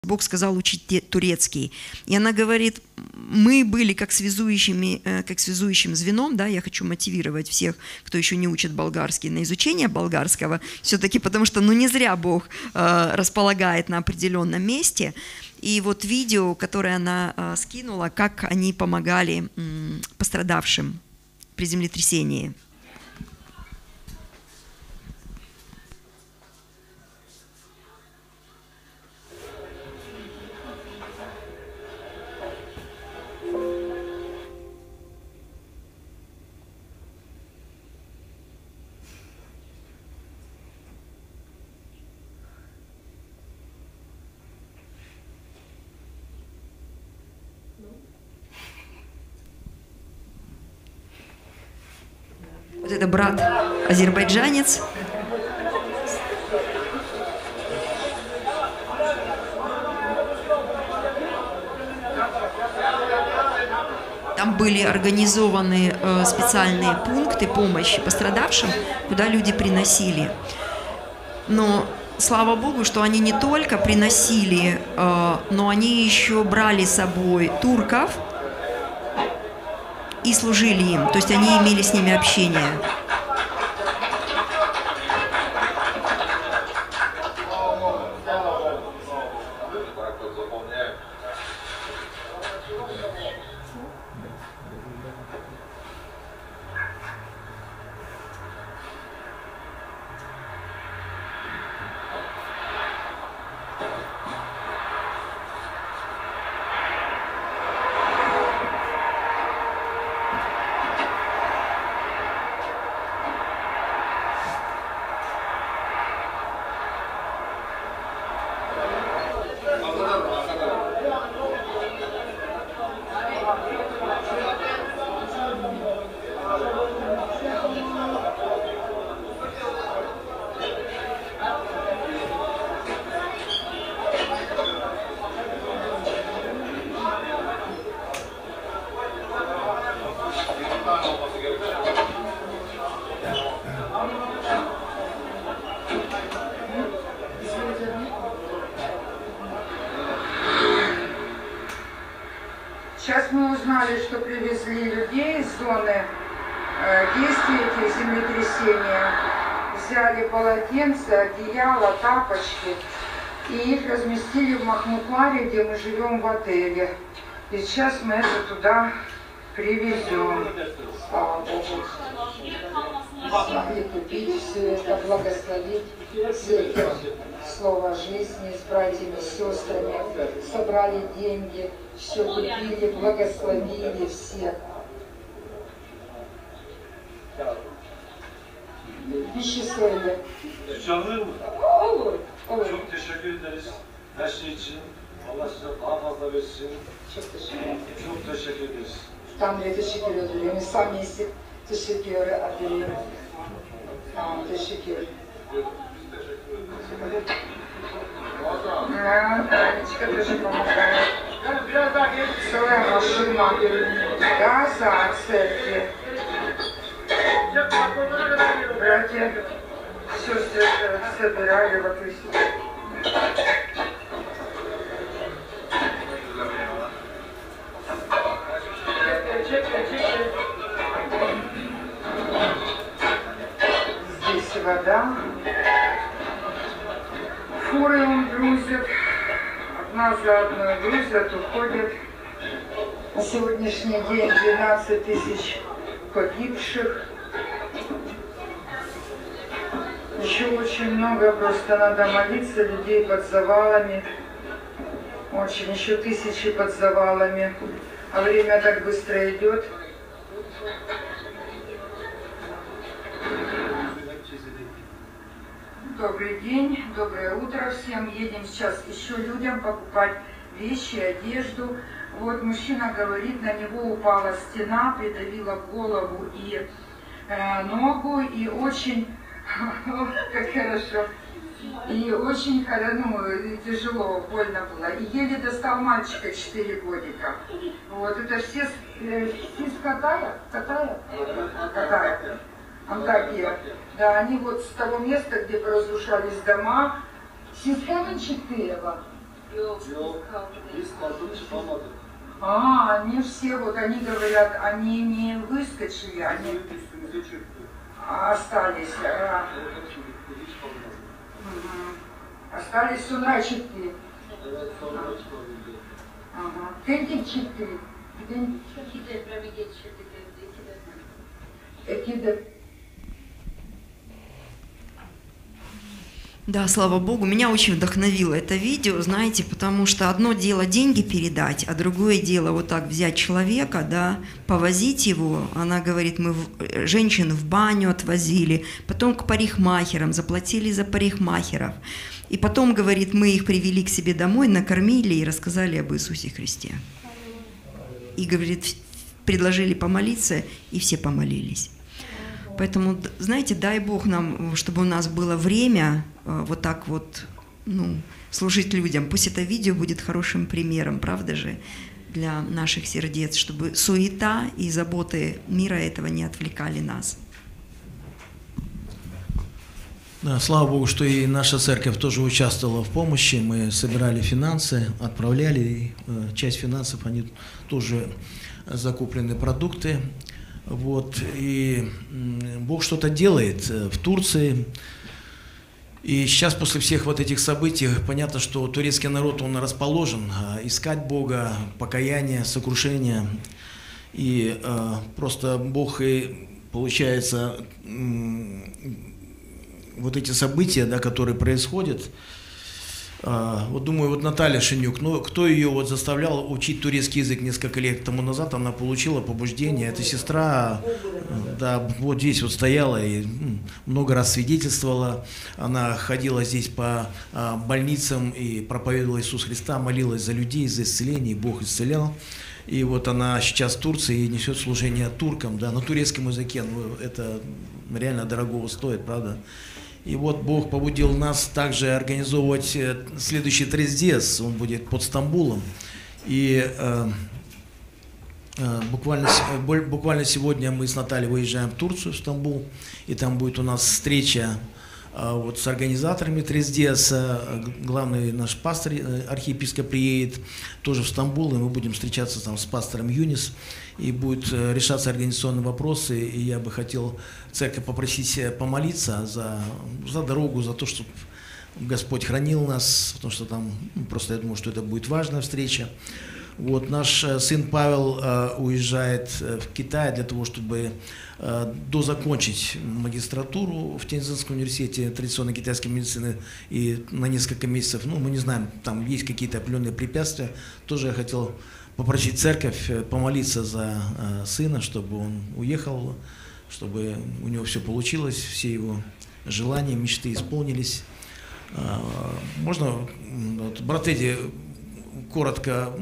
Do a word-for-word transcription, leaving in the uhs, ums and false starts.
Бог сказал учить турецкий. И она говорит, мы были как, связующими, как связующим звеном, да, я хочу мотивировать всех, кто еще не учит болгарский, на изучение болгарского, все-таки потому что, ну, не зря Бог э, располагает на определенном месте. И вот видео, которое она э, скинула, как они помогали э, пострадавшим при землетрясении. Вот это брат азербайджанец. Там были организованы э, специальные пункты помощи пострадавшим, куда люди приносили. Но слава Богу, что они не только приносили, э, но они еще брали с собой турков и служили им, то есть они имели с ними общение. Сейчас мы узнали, что привезли людей из зоны э, действия этих землетрясения. Взяли полотенца, одеяло, тапочки и их разместили в Махмутларе, где мы живем в отеле. И сейчас мы это туда привезем. Слава Богу. Смогли купить все это, благословить все это слово жизни с братьями, сестрами. Собрали деньги, все купили, благословили всех. Bir şey söyle. Canlı mı? Olur, olur. Çok teşekkür ederiz her şey için. Allah size daha fazla versin. Çok teşekkür ederim. Çok teşekkür ederiz. Tanrı'ya teşekkür ederim. Samiyesi teşekkür ederim. Tamam, teşekkür ederim. Анечка тоже помогает. Целая машина. Газа от церкви. Братья, сестры собирали вот и здесь вода. Фуры он грузит. Одна за одной грузят, уходят. На сегодняшний день двенадцать тысяч погибших. Еще очень много, просто надо молиться, людей под завалами. Очень, еще тысячи под завалами. А время так быстро идет. Добрый день, доброе утро всем. Едем сейчас еще людям покупать вещи, одежду. Вот мужчина говорит, на него упала стена, придавила голову и э, ногу, и очень, как хорошо, и очень ну, тяжело, больно было. И еле достал мальчика четыре годика. Вот это все, э, все с Катая, Катая, Катая, Антакия. Да, они вот с того места, где разрушались дома, Сискамин Четырева. Yok, biz kalkıp çıkamadık. А, они все, вот они говорят, они не выскочили, они Üstümüze çöktü. остались. а, Hepsi gitti, hiç kalmadı. мгм. Остались Сунрачевки. Evet, sonra çıkabildi. Ага. Kendi çıktı. Kendi İki depremi geçirdik evde, iki deprem. Эти Да, слава Богу, меня очень вдохновило это видео, знаете, потому что одно дело деньги передать, а другое дело вот так взять человека, да, повозить его. Она говорит, мы в- женщин в баню отвозили, потом к парикмахерам, заплатили за парикмахеров. И потом, говорит, мы их привели к себе домой, накормили и рассказали об Иисусе Христе. И, говорит, предложили помолиться, и все помолились. Поэтому, д- знаете, дай Бог нам, чтобы у нас было время э, вот так вот, ну, служить людям. Пусть это видео будет хорошим примером, правда же, для наших сердец, чтобы суета и заботы мира этого не отвлекали нас. Да, слава Богу, что и наша церковь тоже участвовала в помощи. Мы собирали финансы, отправляли. И, э, часть финансов, они тоже закуплены продукты. Вот, и м, Бог что-то делает э, в Турции. И сейчас после всех вот этих событий понятно, что турецкий народ, он расположен э, искать Бога, покаяние, сокрушение. И э, просто Бог и, получается, м, вот эти события, да, которые происходят, а, вот думаю, вот Наталья Шинюк, ну, кто ее вот заставлял учить турецкий язык несколько лет тому назад, она получила побуждение, эта сестра, да, вот здесь вот стояла и м, много раз свидетельствовала, она ходила здесь по а, больницам и проповедовала Иисус Христа, молилась за людей, за исцеление, и Бог исцелял. И вот она сейчас в Турции и несет служение туркам, да, на турецком языке, ну, это реально дорогого стоит, правда. И вот Бог побудил нас также организовывать э, следующий Трездес, он будет под Стамбулом. И э, э, буквально, с- э, боль- буквально сегодня мы с Натальей выезжаем в Турцию, в Стамбул, и там будет у нас встреча э, вот, с организаторами Трездеса. Э, г- Главный наш пастор, э, архиепископ, приедет тоже в Стамбул, и мы будем встречаться там с пастором Юнис, и будут э, решаться организационные вопросы, и я бы хотел церковь попросить э, помолиться за, за дорогу, за то, чтобы Господь хранил нас, потому что там, ну, просто я думаю, что это будет важная встреча. Вот наш э, сын Павел э, уезжает э, в Китай для того, чтобы э, дозакончить магистратуру в Тяньцзинском университете традиционной китайской медицины и на несколько месяцев, ну, мы не знаем, там есть какие-то определенные препятствия. Тоже я хотел попросить церковь э, помолиться за э, сына, чтобы он уехал, чтобы у него все получилось, все его желания, мечты исполнились. А, Можно, м, вот, брат Эдди, коротко